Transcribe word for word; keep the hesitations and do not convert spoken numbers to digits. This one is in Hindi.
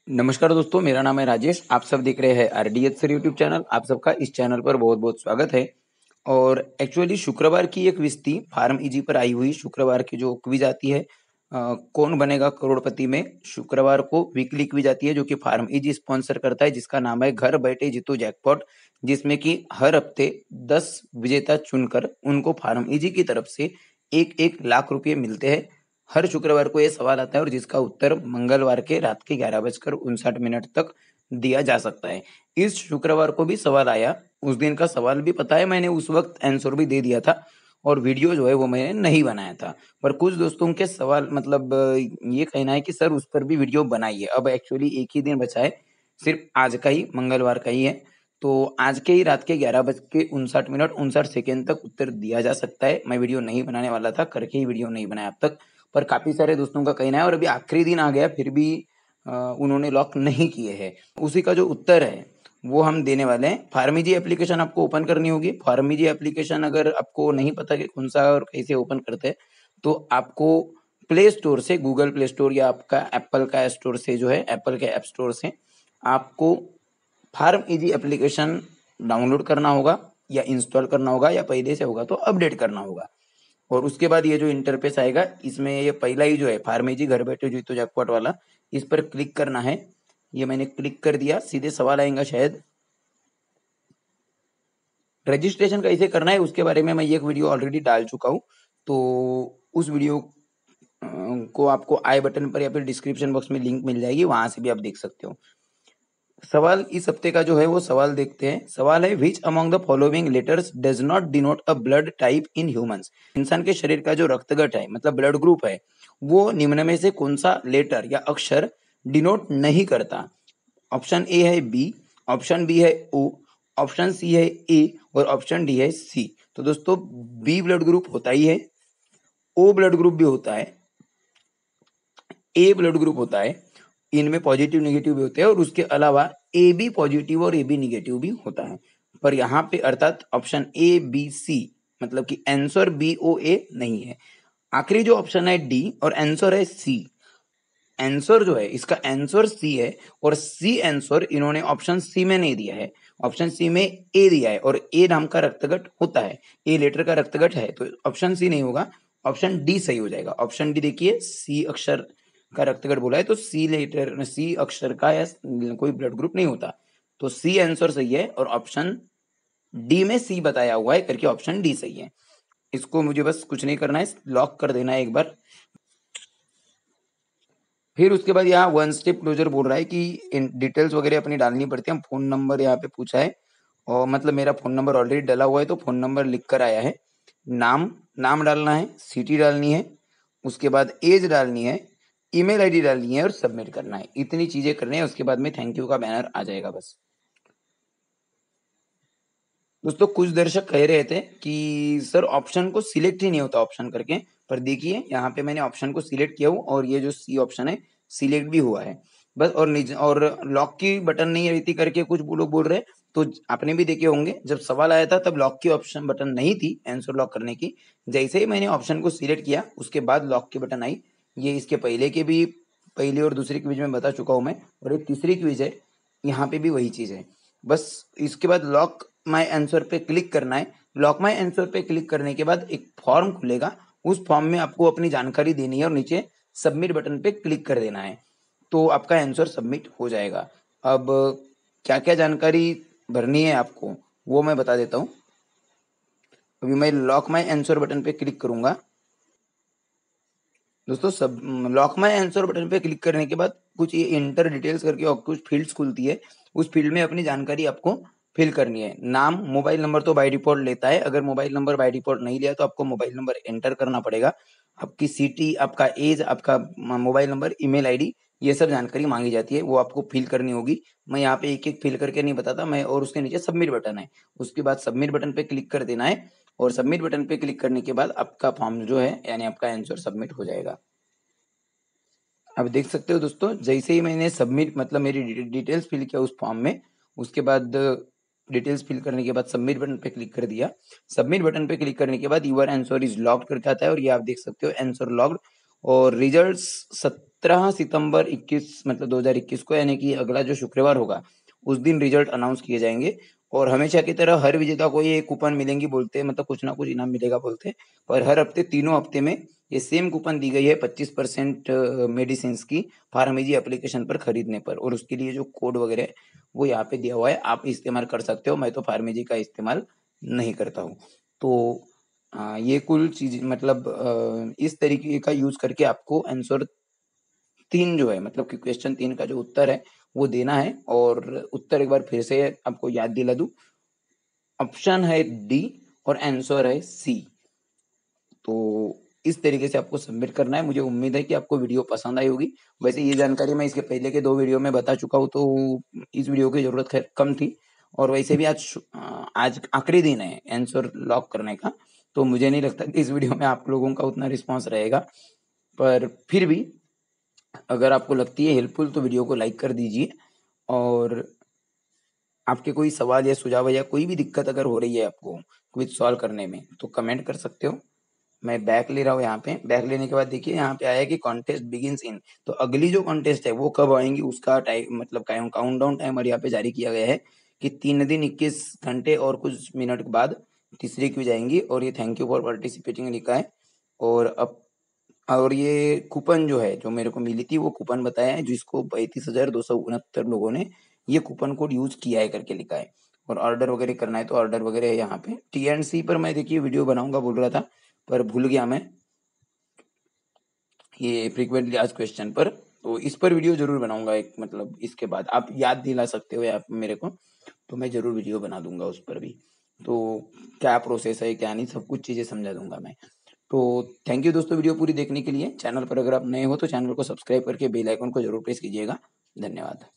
नमस्कार दोस्तों, मेरा नाम है राजेश। आप सब देख रहे हैं आरडीएच सर यूट्यूब चैनल। आप सबका इस चैनल पर बहुत बहुत स्वागत है। और एक्चुअली शुक्रवार की एक क्विज थी फार्म इजी पर आई हुई। शुक्रवार की जो क्विज आती है अ, कौन बनेगा करोड़पति में, शुक्रवार को वीकली क्विज आती है जो कि फार्म इजी स्पॉन्सर करता है, जिसका नाम है घर बैठे जीतो जैकपॉट, जिसमें कि हर हफ्ते दस विजेता चुनकर उनको फार्म इजी की तरफ से एक एक लाख रुपए मिलते हैं। हर शुक्रवार को ये सवाल आता है और जिसका उत्तर मंगलवार के रात के ग्यारह बजकर उनसठ मिनट तक दिया जा सकता है। इस शुक्रवार को भी सवाल आया, उस दिन का सवाल भी पता है, मैंने उस वक्त आंसर भी दे दिया था और वीडियो जो है वो मैंने नहीं बनाया था। पर कुछ दोस्तों के सवाल मतलब अ, ये कहना है कि सर उस पर भी वीडियो बनाइए। अब एक्चुअली एक ही दिन बचा है, सिर्फ आज का ही, मंगलवार का ही है। तो आज के ही रात के ग्यारह बज के उनसठ मिनट उनसठ सेकेंड तक उत्तर दिया जा सकता है। मैं वीडियो नहीं बनाने वाला था, करके ही वीडियो नहीं बनाया अब तक, पर काफी सारे दोस्तों का कहना है और अभी आखिरी दिन आ गया फिर भी अ, उन्होंने लॉक नहीं किए हैं। उसी का जो उत्तर है वो हम देने वाले हैं। फार्मीजी एप्लीकेशन आपको ओपन करनी होगी। फार्मीजी एप्लीकेशन अगर आपको नहीं पता कि कौन सा और कैसे ओपन करते हैं, तो आपको प्ले स्टोर से, गूगल प्ले स्टोर या आपका एप्पल का स्टोर से, जो है एप्पल के ऐप स्टोर से, आपको फार्म इजी एप्लीकेशन डाउनलोड करना होगा या इंस्टॉल करना होगा, या पहले से होगा तो अपडेट करना होगा। और उसके बाद ये जो इंटरफेस आएगा, इसमें ये पहला ही जो है फार्मेजी घर बैठे जीतो जैकपॉट वाला, इस पर क्लिक करना है। ये मैंने क्लिक कर दिया, सीधे सवाल आएगा शायद रजिस्ट्रेशन कैसे करना है, उसके बारे में मैं एक वीडियो ऑलरेडी डाल चुका हूँ। तो उस वीडियो अ, को आपको आई बटन पर या फिर डिस्क्रिप्शन बॉक्स में लिंक मिल जाएगी, वहां से भी आप देख सकते हो। सवाल इस हफ्ते का जो है वो सवाल देखते हैं। सवाल है, which among the following letters does not denote a blood type in humans. इंसान के शरीर का जो रक्तगट है, मतलब ब्लड ग्रुप है, वो निम्न में से कौन सा लेटर या अक्षर डिनोट नहीं करता। ऑप्शन ए है बी, ऑप्शन बी है ओ, ऑप्शन सी है ए और ऑप्शन डी है सी। तो दोस्तों, बी ब्लड ग्रुप होता ही है, ओ ब्लड ग्रुप भी होता है, ए ब्लड ग्रुप होता है, इनमें पॉजिटिव नेगेटिव भी होते हैं, और उसके अलावा ए बी पॉजिटिव और ए बी नेगेटिव भी होता है। पर यहाँ पे अर्थात ऑप्शन ए बी सी, मतलब कि आंसर बी ओ ए नहीं है। आखिरी जो ऑप्शन है डी, और आंसर है सी। आंसर जो है इसका आंसर सी है, और सी आंसर इन्होंने ऑप्शन सी में नहीं दिया है, ऑप्शन सी में ए दिया है, और ए नाम का रक्तगट होता है, ए लेटर का रक्तगट है, तो ऑप्शन सी नहीं होगा, ऑप्शन डी सही हो जाएगा। ऑप्शन डी देखिए, सी अक्षर का रक्तगट बोला है, तो सी लेटर, सी अक्षर का या कोई ब्लड ग्रुप नहीं होता, तो सी आंसर सही है, और ऑप्शन डी में सी बताया हुआ है करके ऑप्शन डी सही है। इसको मुझे बस कुछ नहीं करना है, लॉक कर देना है एक बार। फिर उसके बाद यहाँ वन स्टेप क्लोजर बोल रहा है कि इन डिटेल्स वगैरह अपनी डालनी पड़ती है। फोन नंबर यहाँ पे पूछा है, और मतलब मेरा फोन नंबर ऑलरेडी डला हुआ है, तो फोन नंबर लिख कर आया है। नाम नाम डालना है, सिटी डालनी है, उसके बाद एज डालनी है, ईमेल आईडी डालनी है और सबमिट करना है। इतनी चीजें करनी है, उसके बाद में थैंक यू का बैनर आ जाएगा बस। दोस्तों, कुछ दर्शक कह रहे थे कि सर ऑप्शन को सिलेक्ट ही नहीं होता ऑप्शन करके, पर देखिए यहाँ पे मैंने ऑप्शन को सिलेक्ट किया हूँ और ये जो सी ऑप्शन है सिलेक्ट भी हुआ है बस। और निज और लॉक की बटन नहीं रहती करके कुछ वो लोग बोल रहे हैं, तो आपने भी देखे होंगे जब सवाल आया था तब लॉक की ऑप्शन बटन नहीं थी आंसर लॉक करने की। जैसे ही मैंने ऑप्शन को सिलेक्ट किया उसके बाद लॉक की बटन आई। ये इसके पहले के भी, पहली और दूसरी क्विज में बता चुका हूँ मैं, और एक तीसरी क्विज है, यहाँ पे भी वही चीज है। बस इसके बाद लॉक माई आंसर पे क्लिक करना है। लॉक माई आंसर पे क्लिक करने के बाद एक फॉर्म खुलेगा, उस फॉर्म में आपको अपनी जानकारी देनी है और नीचे सबमिट बटन पे क्लिक कर देना है, तो आपका आंसर सबमिट हो जाएगा। अब क्या क्या जानकारी भरनी है आपको वो मैं बता देता हूँ। अभी मैं लॉक माई आंसर बटन पे क्लिक करूंगा। दोस्तों, सब लॉक माई आंसर बटन पे क्लिक करने के बाद कुछ ये इंटर डिटेल्स करके और कुछ फील्ड्स खुलती है। उस फील्ड में अपनी जानकारी आपको फिल करनी है। नाम, मोबाइल नंबर तो बाय डिफॉल्ट लेता है, अगर मोबाइल नंबर बाय डिफॉल्ट नहीं लिया तो आपको मोबाइल नंबर एंटर करना पड़ेगा। आपकी सिटी, आपका एज, आपका मोबाइल नंबर, ईमेल आईडी, ये सब जानकारी मांगी जाती है, वो आपको फिल करनी होगी। मैं यहाँ पे एक एक फिल करके नहीं बताता मैं, और उसके नीचे सबमिट बटन है, उसके बाद सबमिट बटन पे क्लिक कर देना है, और सबमिट बटन पे क्लिक करने के बाद आपका फॉर्म जो है यानी आपका आंसर सबमिट हो जाएगा। अब देख सकते हो दोस्तों, जैसे ही मैंने सबमिट मतलब मेरी डिटेल्स फिल किया उस फॉर्म में, उसके बाद डिटेल्स फिल करने के बाद सबमिट बटन पे क्लिक कर दिया। सबमिट बटन पे क्लिक करने के बाद यूर आंसर इज लॉग्ड करके आता है, और ये आप देख सकते हो आंसर लॉग्ड। और रिजल्ट्स सत्रह सितंबर इक्कीस मतलब दो हज़ार इक्कीस को, यानी कि अगला जो शुक्रवार होगा उस दिन रिजल्ट अनाउंस किए जाएंगे। और हमेशा की तरह हर विजेता को ये कूपन मिलेंगी बोलते हैं, मतलब कुछ ना कुछ इनाम मिलेगा बोलते हैं, पर हर हफ्ते तीनों हफ्ते में ये सेम कूपन दी गई है पच्चीस परसेंट मेडिसिन की फार्मेजी एप्लीकेशन पर खरीदने पर। और उसके लिए जो कोड वगैरह है वो यहाँ पे दिया हुआ है, आप इस्तेमाल कर सकते हो। मैं तो फार्मेजी का इस्तेमाल नहीं करता हूँ। तो आ, ये कुल चीज मतलब आ, इस तरीके का यूज करके आपको आंसर तीन जो है, मतलब कि क्वेश्चन तीन का जो उत्तर है वो देना है। और उत्तर एक बार फिर से आपको याद दिला दूं, ऑप्शन है डी और आंसर है सी। तो इस तरीके से आपको सबमिट करना है। मुझे उम्मीद है कि आपको वीडियो पसंद आई होगी। वैसे ये जानकारी मैं इसके पहले के दो वीडियो में बता चुका हूँ, तो इस वीडियो की जरूरत खैर कम थी। और वैसे भी आज आज आखिरी दिन है आंसर लॉक करने का, तो मुझे नहीं लगता कि इस वीडियो में आप लोगों का उतना रिस्पॉन्स रहेगा। पर फिर भी अगर आपको लगती है हेल्पफुल तो वीडियो को लाइक कर दीजिए। और आपके कोई सवाल या सुझाव या कोई भी दिक्कत अगर हो रही है आपको क्विज सॉल्व करने में, तो कमेंट कर सकते हो। मैं बैक ले रहा हूँ। यहाँ पे बैक लेने के बाद देखिए यहाँ पे आया है कि कॉन्टेस्ट बिगिंस इन। तो अगली जो कॉन्टेस्ट है वो कब आएंगी उसका टाइम मतलब काउंट डाउन टाइमर यहाँ पे जारी किया गया है कि तीन दिन इक्कीस घंटे और कुछ मिनट के बाद तीसरी क्विज आएंगी। और ये थैंक यू फॉर पार्टिसिपेटिंग लिखा है। और अब और ये कूपन जो है जो मेरे को मिली थी वो कूपन बताया है जिसको पैंतीस हजार दो सौ उनहत्तर लोगों ने ये कूपन कोड यूज किया है करके लिखा है। और ऑर्डर वगैरह करना है तो ऑर्डर वगैरह है यहाँ पे। टी एंड सी पर मैं देखिए वीडियो बनाऊंगा बोल रहा था, पर भूल गया मैं ये फ्रीक्वेंटली आज क्वेश्चन पर। तो इस पर वीडियो जरूर बनाऊंगा एक, मतलब इसके बाद आप याद दिला सकते हो या आप मेरे को, तो मैं जरूर वीडियो बना दूंगा उस पर भी। तो क्या प्रोसेस है क्या नहीं सब कुछ चीजें समझा दूंगा मैं। तो थैंक यू दोस्तों वीडियो पूरी देखने के लिए। चैनल पर अगर आप नए हो तो चैनल को सब्सक्राइब करके बेल आइकन को जरूर प्रेस कीजिएगा। धन्यवाद।